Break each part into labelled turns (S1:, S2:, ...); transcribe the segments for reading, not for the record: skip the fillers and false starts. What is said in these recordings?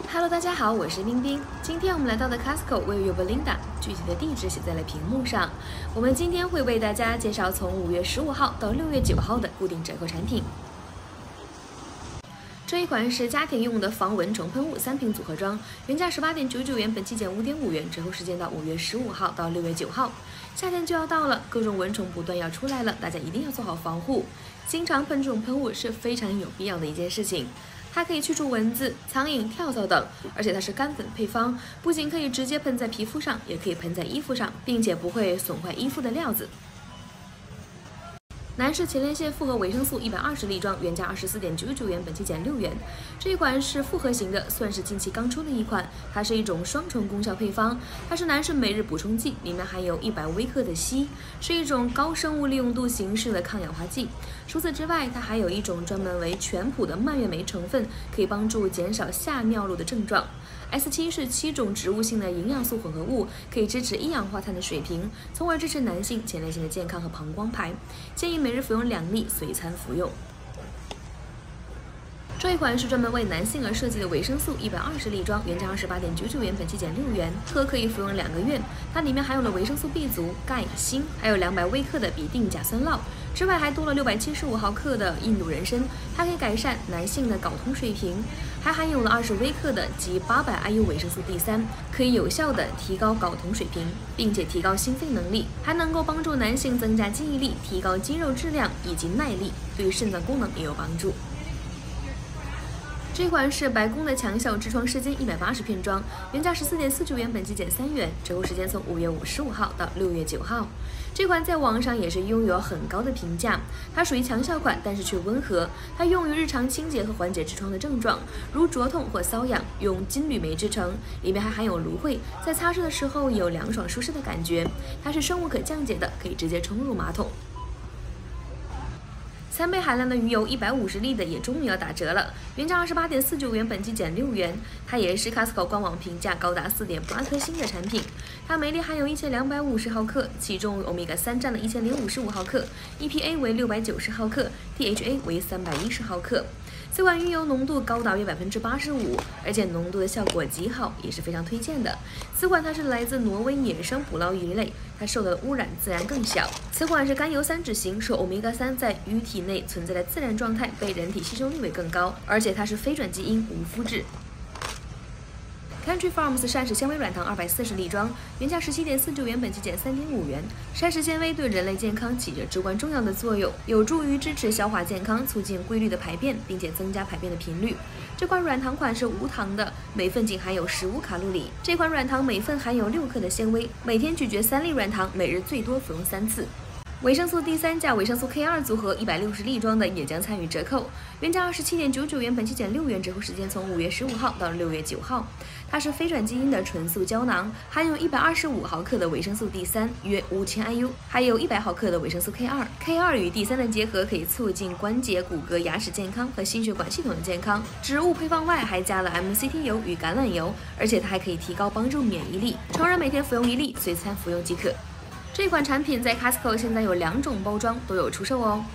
S1: Hello， 大家好，我是冰冰。今天我们来到的 Costco 位于 Belinda， 具体的地址写在了屏幕上。我们今天会为大家介绍从5月15号到6月9号的固定折扣产品。这一款是家庭用的防蚊虫喷雾3瓶组合装，原价18.99元，本期减5.5元，折扣时间到5月15号到6月9号。夏天就要到了，各种蚊虫不断要出来了，大家一定要做好防护。经常喷这种喷雾是非常有必要的一件事情。它可以驱除蚊子、苍蝇、跳蚤等，而且它是干粉配方，不仅可以直接喷在皮肤上，也可以喷在衣服上，并且不会损坏衣服的料子。男士前列腺复合维生素120粒装，原价24.99元，本期减6元。这一款是复合型的，算是近期刚出的一款。它是一种双重功效配方，它是男士每日补充剂，里面含有100微克的硒，是一种高生物利用度形式的抗氧化剂。除此之外，它还有一种专门为全谱的蔓越莓成分，可以帮助减少下尿路的症状。S7是7种植物性的营养素混合物，可以支持一氧化碳的水平，从而支持男性前列腺的健康和膀胱排。建议每日服用2粒，随餐服用。这一款是专门为男性而设计的维生素120粒装，原价28.99元，本期减6元，盒可以服用2个月。它里面含有了维生素 B 族、钙、锌，还有200微克的吡啶甲酸酪，之外还多了675毫克的印度人参，它可以改善男性的睾酮水平，还含有了20微克的及800 IU 维生素 D3，可以有效的提高睾酮水平，并且提高心肺能力，还能够帮助男性增加记忆力，提高肌肉质量以及耐力，对肾脏功能也有帮助。这款是白宫的强效痔疮湿巾180片装，原价14.49元，本期减3元，折扣时间从5月15号到6月9号。这款在网上也是拥有很高的评价，它属于强效款，但是却温和。它用于日常清洁和缓解痔疮的症状，如灼痛或瘙痒，用金缕梅制成，里面还含有芦荟，在擦拭的时候有凉爽舒适的感觉。它是生物可降解的，可以直接冲入马桶。3倍含量的鱼油150粒的也终于要打折了，原价28.49元，本期减6元。它也是 Costco 官网评价高达4.8颗星的产品。它每粒含有1250毫克，其中欧米伽3占了1055毫克 ，EPA 为690毫克 ，DHA 为310毫克。此款鱼油浓度高达约85%，而且浓度的效果极好，也是非常推荐的。此款它是来自挪威野生捕捞鱼类，它受到的污染自然更小。此款是甘油三酯型，受欧米伽3在鱼体内存在的自然状态被人体吸收率为更高，而且它是非转基因无麸质。Country Farms 膳食纤维软糖240粒装，原价17.49元，本期减3.5元。膳食纤维对人类健康起着至关重要的作用，有助于支持消化健康，促进规律的排便，并且增加排便的频率。这款软糖款是无糖的，每份仅含有15卡路里。这款软糖每份含有6克的纤维，每天咀嚼3粒软糖，每日最多服用3次。维生素 D3 加维生素 K2 组合160粒装的也将参与折扣，原价27.99元，本期减6元，折扣时间从5月15号到6月9号。它是非转基因的纯素胶囊，含有125毫克的维生素 D3，约5000 IU， 还有100毫克的维生素 K2。K2 与 D3 的结合可以促进关节、骨骼、牙齿健康和心血管系统的健康。植物配方外还加了 MCT 油与橄榄油，而且它还可以提高帮助免疫力。成人每天服用1粒，随餐服用即可。这款产品在 Costco 现在有2种包装都有出售哦。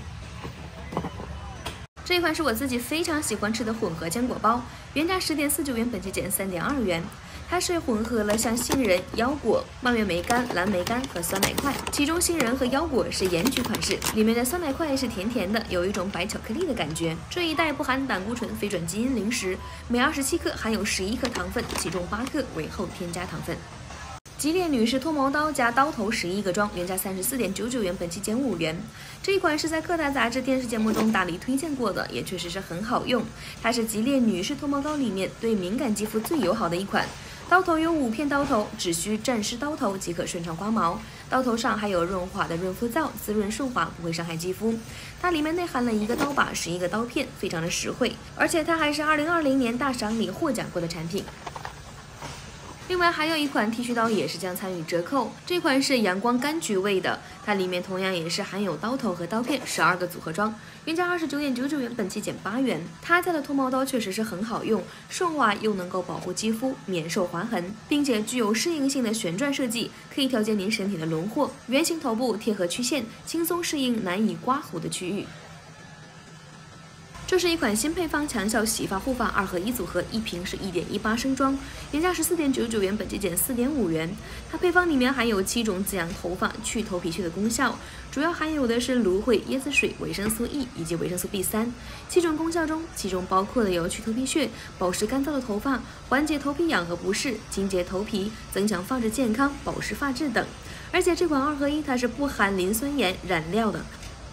S1: 这一款是我自己非常喜欢吃的混合坚果包，原价10.49元，本期减3.2元。它是混合了像杏仁、腰果、蔓越莓干、蓝莓干和酸奶块，其中杏仁和腰果是盐焗款式，里面的酸奶块是甜甜的，有一种白巧克力的感觉。这一袋不含胆固醇非转基因零食，每27克含有11克糖分，其中8克为后添加糖分。吉列女士脱毛刀加刀头11个装，原价34.99元，本期减5元。这一款是在各大杂志、电视节目中大力推荐过的，也确实是很好用。它是吉列女士脱毛刀里面对敏感肌肤最友好的一款。刀头有5片刀头，只需蘸湿刀头即可顺畅刮毛。刀头上还有润滑的润肤皂，滋润顺滑，不会伤害肌肤。它里面内含了1个刀把11个刀片，非常的实惠，而且它还是2020年大赏里获奖过的产品。另外还有一款剃须刀也是将参与折扣，这款是阳光柑橘味的，它里面同样也是含有刀头和刀片12个组合装，原价29.99元，本期减8元。他家的脱毛刀确实是很好用，顺滑又能够保护肌肤免受划痕，并且具有适应性的旋转设计，可以调节您身体的轮廓，圆形头部贴合曲线，轻松适应难以刮胡的区域。 这是一款新配方强效洗发护发2合1组合，一瓶是1.18升装，原价14.99元，本季减4.5元。它配方里面含有7种滋养头发、去头皮屑的功效，主要含有的是芦荟、椰子水、维生素 E 以及维生素 B3。7种功效中，其中包括了有去头皮屑、保湿干燥的头发、缓解头皮痒和不适、清洁头皮、增强发质健康、保湿发质等。而且这款2合1它是不含磷酸盐染料的。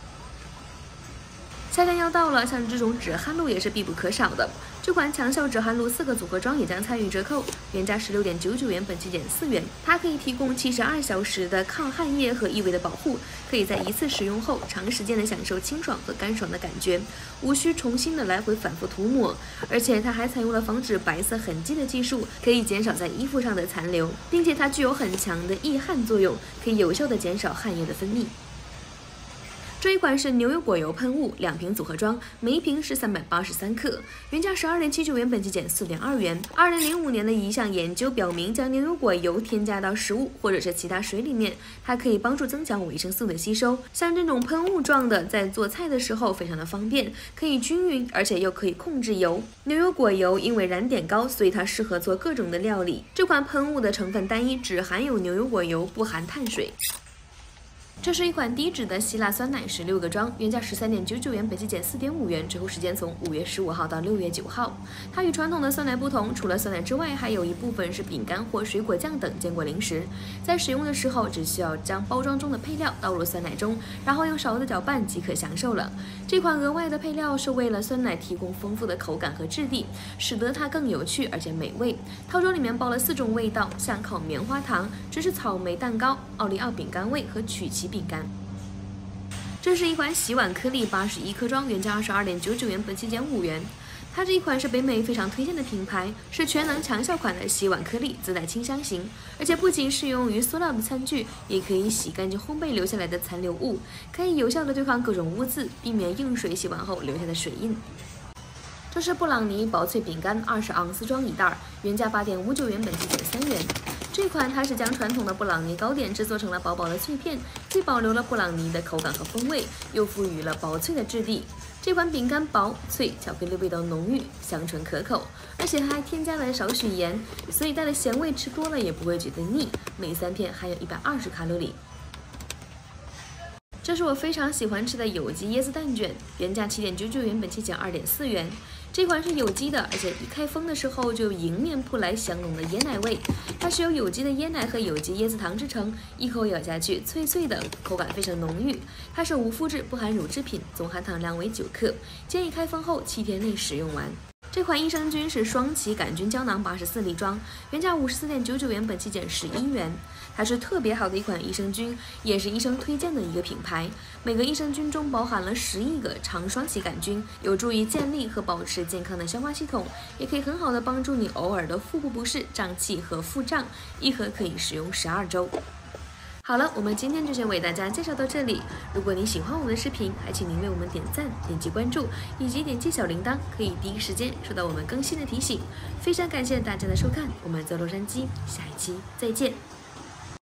S1: 夏天要到了，像这种止汗露也是必不可少的。这款强效止汗露4个组合装也将参与折扣，原价16.99元，本季减4元。它可以提供72小时的抗汗液和异味的保护，可以在一次使用后长时间的享受清爽和干爽的感觉，无需重新的来回反复涂抹。而且它还采用了防止白色痕迹的技术，可以减少在衣服上的残留，并且它具有很强的抑汗作用，可以有效的减少汗液的分泌。这一款是牛油果油喷雾，2瓶组合装，每一瓶是383克，原价12.79元，本季减4.2元。2005年的一项研究表明，将牛油果油添加到食物或者是其他水里面，它可以帮助增强维生素的吸收。像这种喷雾状的，在做菜的时候非常的方便，可以均匀，而且又可以控制油。牛油果油因为燃点高，所以它适合做各种的料理。这款喷雾的成分单一，只含有牛油果油，不含碳水。这是一款低脂的希腊酸奶16个装，原价13.99元，本季减4.5元，折扣时间从5月15号到6月9号。它与传统的酸奶不同，除了酸奶之外，还有一部分是饼干或水果酱等坚果零食。在使用的时候，只需要将包装中的配料倒入酸奶中，然后用勺子搅拌即可享受了。这款额外的配料是为了酸奶提供丰富的口感和质地，使得它更有趣而且美味。套装里面包了4种味道，像烤棉花糖、芝士草莓蛋糕、奥利奥饼干味和曲奇饼干。这是一款洗碗颗粒81克装，原价22.99元，本期减5元。它这一款是北美非常推荐的品牌，是全能强效款的洗碗颗粒，自带清香型，而且不仅适用于塑料的餐具，也可以洗干净烘焙留下来的残留物，可以有效的对抗各种污渍，避免用水洗碗后留下的水印。这是布朗尼薄脆饼干20盎司装一袋，原价8.59元，本期减3元。这款它是将传统的布朗尼糕点制作成了薄薄的脆片，既保留了布朗尼的口感和风味，又赋予了薄脆的质地。这款饼干薄脆，巧克力味道浓郁，香醇可口，而且还添加了少许盐，所以带了咸味吃多了也不会觉得腻。每3片含有120卡路里。这是我非常喜欢吃的有机椰子蛋卷，原价7.99元，本期减2.4元。这款是有机的，而且一开封的时候就迎面扑来香浓的椰奶味。它是由有机的椰奶和有机椰子糖制成，一口咬下去脆脆的，口感非常浓郁。它是无麸质，不含乳制品，总含糖量为9克，建议开封后7天内使用完。这款益生菌是双歧杆菌胶囊84粒装，原价54.99元，本期减11元。它是特别好的一款益生菌，也是医生推荐的一个品牌。每个益生菌中包含了10亿个长双歧杆菌，有助于建立和保持健康的消化系统，也可以很好的帮助你偶尔的腹部不适、胀气和腹胀。一盒可以使用12周。好了，我们今天就先为大家介绍到这里。如果你喜欢我们的视频，还请您为我们点赞、点击关注，以及点击小铃铛，可以第一时间收到我们更新的提醒。非常感谢大家的收看，我们在洛杉矶，下一期再见。